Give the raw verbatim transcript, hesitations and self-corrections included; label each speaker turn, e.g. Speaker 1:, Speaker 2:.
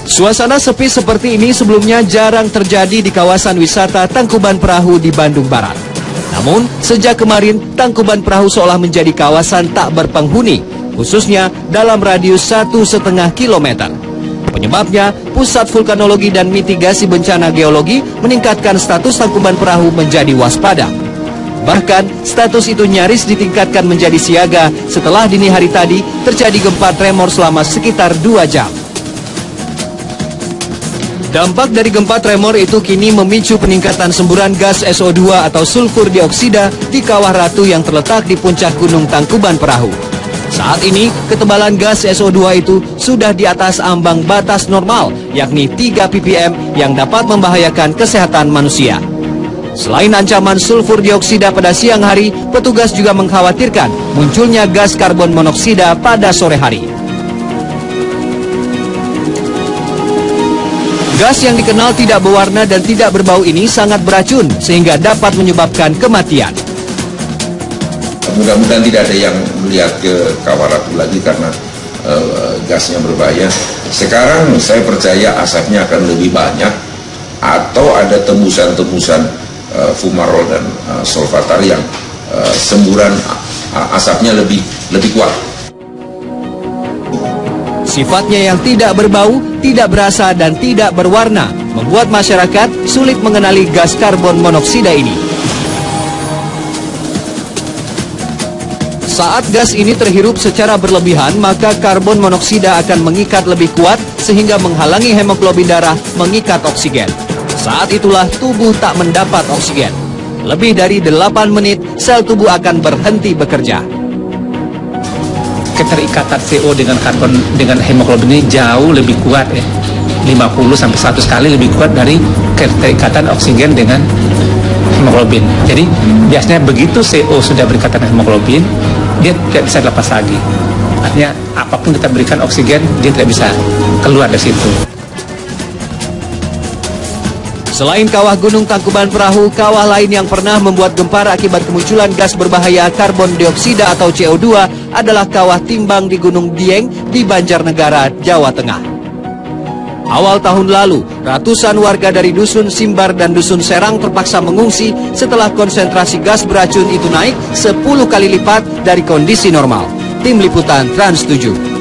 Speaker 1: Suasana sepi seperti ini sebelumnya jarang terjadi di kawasan wisata Tangkuban Perahu di Bandung Barat. Namun, sejak kemarin Tangkuban Perahu seolah menjadi kawasan tak berpenghuni, khususnya dalam radius satu setengah kilometer. Penyebabnya, Pusat Vulkanologi dan Mitigasi Bencana Geologi meningkatkan status Tangkuban Perahu menjadi waspada. Bahkan, status itu nyaris ditingkatkan menjadi siaga setelah dini hari tadi terjadi gempa tremor selama sekitar dua jam. Dampak dari gempa tremor itu kini memicu peningkatan semburan gas S O dua atau sulfur dioksida di Kawah Ratu yang terletak di puncak Gunung Tangkuban Perahu. Saat ini, ketebalan gas S O dua itu sudah di atas ambang batas normal, yakni tiga ppm yang dapat membahayakan kesehatan manusia. Selain ancaman sulfur dioksida pada siang hari, petugas juga mengkhawatirkan munculnya gas karbon monoksida pada sore hari. Gas yang dikenal tidak berwarna dan tidak berbau ini sangat beracun sehingga dapat menyebabkan kematian.
Speaker 2: Mudah-mudahan tidak ada yang melihat ke Kawah Ratu lagi karena uh, gasnya berbahaya. Sekarang saya percaya asapnya akan lebih banyak atau ada tembusan-tembusan uh, fumarol dan uh, solvatar yang uh, semburan uh, asapnya lebih lebih kuat.
Speaker 1: Sifatnya yang tidak berbau, tidak berasa, dan tidak berwarna membuat masyarakat sulit mengenali gas karbon monoksida ini. Saat gas ini terhirup secara berlebihan, maka karbon monoksida akan mengikat lebih kuat sehingga menghalangi hemoglobin darah mengikat oksigen. Saat itulah tubuh tak mendapat oksigen. Lebih dari delapan menit, sel tubuh akan berhenti bekerja.
Speaker 3: Keterikatan C O dengan karbon dengan hemoglobin ini jauh lebih kuat ya, lima puluh sampai seratus kali lebih kuat dari keterikatan oksigen dengan hemoglobin. Jadi biasanya begitu C O sudah berikatan hemoglobin, dia tidak bisa dilepas lagi. Artinya apapun kita berikan oksigen, dia tidak bisa keluar dari situ.
Speaker 1: Selain kawah Gunung Tangkuban Perahu, kawah lain yang pernah membuat gempar akibat kemunculan gas berbahaya karbon dioksida atau C O dua adalah kawah Timbang di Gunung Dieng di Banjarnegara, Jawa Tengah. Awal tahun lalu, ratusan warga dari Dusun Simbar dan Dusun Serang terpaksa mengungsi setelah konsentrasi gas beracun itu naik sepuluh kali lipat dari kondisi normal. Tim Liputan Trans tujuh.